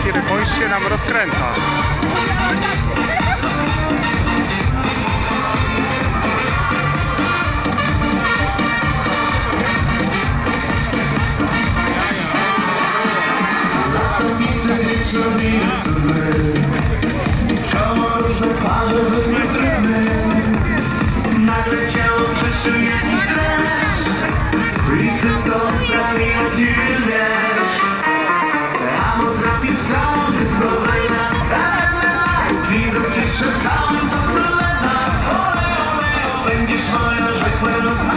kiedy kość się nam rozkręca. Koło różne twarze wymiotryny. Nagle ciało przeszył jakiś dreszcz i ty to sprawiło ci wiesz. A potrafisz założyć kolejna. Widząc cię szeptałem to królewna. Ole, ole, będziesz moją rzekłem.